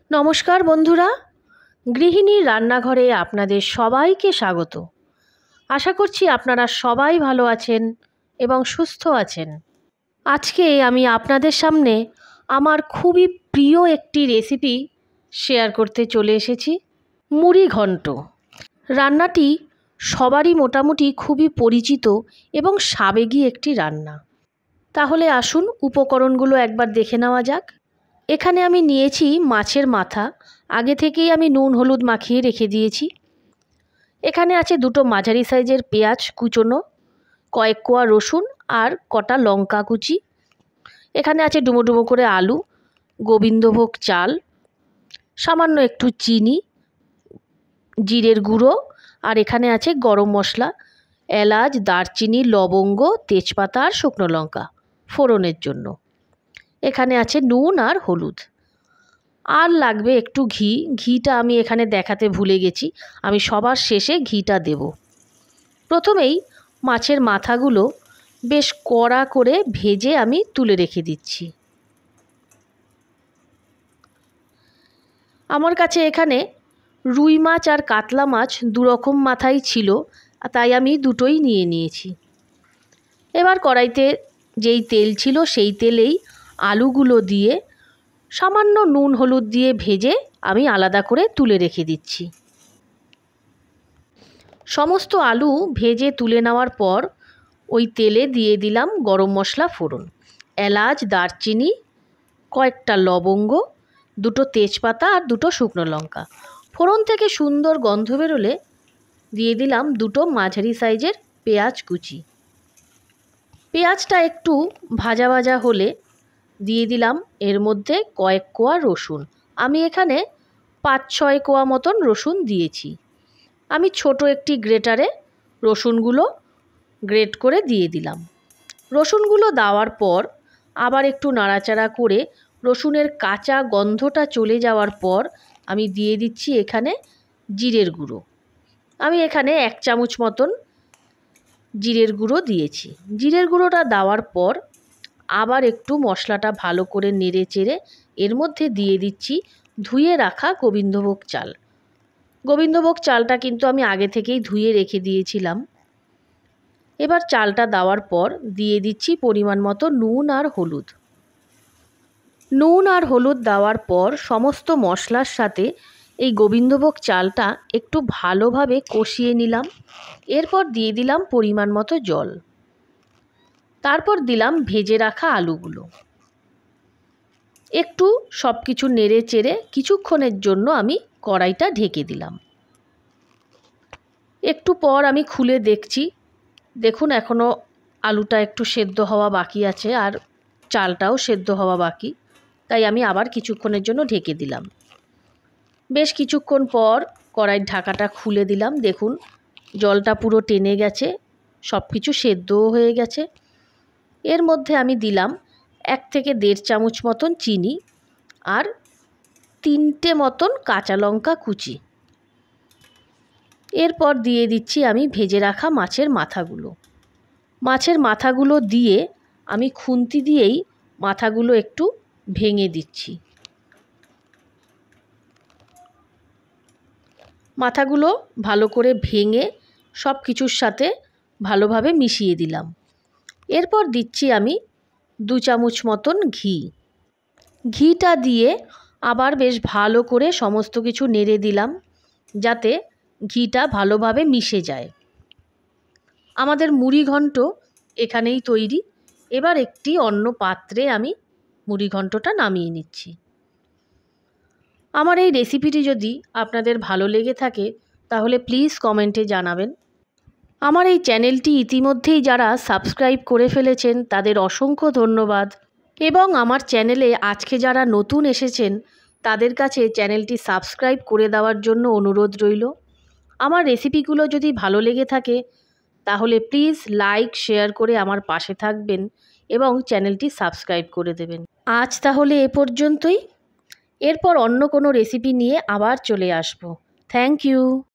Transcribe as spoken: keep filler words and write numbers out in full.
নমস্কার বন্ধুরা, গৃহিণীর রান্নাঘরে আপনাদের সবাইকে স্বাগত। আশা করছি আপনারা সবাই ভালো আছেন এবং সুস্থ আছেন। আজকে আমি আপনাদের সামনে আমার খুবই প্রিয় একটি রেসিপি শেয়ার করতে চলে এসেছি, মুড়ি ঘন্ট। রান্নাটি সবারই মোটামুটি খুবই পরিচিত এবং স্বাবেগী একটি রান্না। তাহলে আসুন উপকরণগুলো একবার দেখে নেওয়া যাক। এখানে আমি নিয়েছি মাছের মাথা, আগে থেকেই আমি নুন হলুদ মাখিয়ে রেখে দিয়েছি। এখানে আছে দুটো মাঝারি সাইজের পেঁয়াজ কুচোনো, কয়েক কোয়া রসুন আর কটা লঙ্কা কুচি। এখানে আছে ডুমো ডুমো করে আলু, গোবিন্দভোগ চাল, সামান্য একটু চিনি, জিরের গুঁড়ো, আর এখানে আছে গরম মশলা, এলাচ, দারচিনি, লবঙ্গ, তেজপাতা আর শুকনো লঙ্কা ফোড়নের জন্য। এখানে আছে নুন আর হলুদ, আর লাগবে একটু ঘি। ঘিটা আমি এখানে দেখাতে ভুলে গেছি, আমি সবার শেষে ঘিটা দেব। প্রথমেই মাছের মাথাগুলো বেশ কড়া করে ভেজে আমি তুলে রেখে দিচ্ছি। আমার কাছে এখানে রুই মাছ আর কাতলা মাছ দুরকম মাথাই ছিল, তাই আমি দুটোই নিয়ে নিয়েছি। এবার কড়াইতে যেই তেল ছিল সেই তেলেই আলুগুলো দিয়ে সামান্য নুন হলুদ দিয়ে ভেজে আমি আলাদা করে তুলে রেখে দিচ্ছি। সমস্ত আলু ভেজে তুলে নেওয়ার পর ওই তেলে দিয়ে দিলাম গরম মশলা ফোড়ন, এলাচ, দারচিনি, কয়েকটা লবঙ্গ, দুটো তেজপাতা আর দুটো শুকনো লঙ্কা। ফোড়ন থেকে সুন্দর গন্ধ বেরোলে দিয়ে দিলাম দুটো মাঝারি সাইজের পেঁয়াজ কুচি। পেঁয়াজটা একটু ভাজা ভাজা হলে দিয়ে দিলাম এর মধ্যে কয়েক কোয়া রসুন। আমি এখানে পাঁচ ছয় কোয়া মতন রসুন দিয়েছি। আমি ছোট একটি গ্রেটারে রসুনগুলো গ্রেট করে দিয়ে দিলাম। রসুনগুলো দেওয়ার পর আবার একটু নাড়াচাড়া করে রসুনের কাঁচা গন্ধটা চলে যাওয়ার পর আমি দিয়ে দিচ্ছি এখানে জিরের গুঁড়ো। আমি এখানে এক চামচ মতন জিরের গুঁড়ো দিয়েছি। জিরের গুঁড়োটা দেওয়ার পর আবার একটু মশলাটা ভালো করে নেড়ে চেড়ে এর মধ্যে দিয়ে দিচ্ছি ধুয়ে রাখা গোবিন্দভোগ চাল। গোবিন্দভোগ চালটা কিন্তু আমি আগে থেকেই ধুয়ে রেখে দিয়েছিলাম। এবার চালটা দেওয়ার পর দিয়ে দিচ্ছি পরিমাণ মতো নুন আর হলুদ। নুন আর হলুদ দেওয়ার পর সমস্ত মশলার সাথে এই গোবিন্দভোগ চালটা একটু ভালোভাবে কষিয়ে নিলাম। এরপর দিয়ে দিলাম পরিমাণ মতো জল। তারপর দিলাম ভেজে রাখা আলুগুলো। একটু সব কিছু নেড়ে চেড়ে কিছুক্ষণের জন্য আমি কড়াইটা ঢেকে দিলাম। একটু পর আমি খুলে দেখছি, দেখুন এখনও আলুটা একটু সেদ্ধ হওয়া বাকি আছে আর চালটাও সেদ্ধ হওয়া বাকি, তাই আমি আবার কিছুক্ষণের জন্য ঢেকে দিলাম। বেশ কিছুক্ষণ পর কড়াইয়ের ঢাকাটা খুলে দিলাম। দেখুন জলটা পুরো টেনে গেছে, সব কিছু সেদ্ধও হয়ে গেছে। এর মধ্যে আমি দিলাম এক থেকে দেড় চামচ মতন চিনি আর তিনটে মতন কাঁচা লঙ্কা কুচি। এরপর দিয়ে দিচ্ছি আমি ভেজে রাখা মাছের মাথাগুলো। মাছের মাথাগুলো দিয়ে আমি খুন্তি দিয়েই মাথাগুলো একটু ভেঙে দিচ্ছি। মাথাগুলো ভালো করে ভেঙে সব কিছুর সাথে ভালোভাবে মিশিয়ে দিলাম। এরপর দিচ্ছি আমি দু চামচ মতন ঘি। ঘিটা দিয়ে আবার বেশ ভালো করে সমস্ত কিছু নেড়ে দিলাম যাতে ঘিটা ভালোভাবে মিশে যায়। আমাদের মুড়ি ঘন্ট এখানেই তৈরি। এবার একটি অন্য পাত্রে আমি মুড়ি ঘন্টটা নামিয়ে নিচ্ছি। আমার এই রেসিপিটি যদি আপনাদের ভালো লেগে থাকে তাহলে প্লিজ কমেন্টে জানাবেন। আমার এই চ্যানেলটি ইতিমধ্যেই যারা সাবস্ক্রাইব করে ফেলেছেন তাদের অসংখ্য ধন্যবাদ, এবং আমার চ্যানেলে আজকে যারা নতুন এসেছেন তাদের কাছে চ্যানেলটি সাবস্ক্রাইব করে দেওয়ার জন্য অনুরোধ রইল। আমার রেসিপিগুলো যদি ভালো লেগে থাকে তাহলে প্লিজ লাইক শেয়ার করে আমার পাশে থাকবেন এবং চ্যানেলটি সাবস্ক্রাইব করে দেবেন। আজ তাহলে এ পর্যন্তই। এরপর অন্য কোনো রেসিপি নিয়ে আবার চলে আসব। Thank you.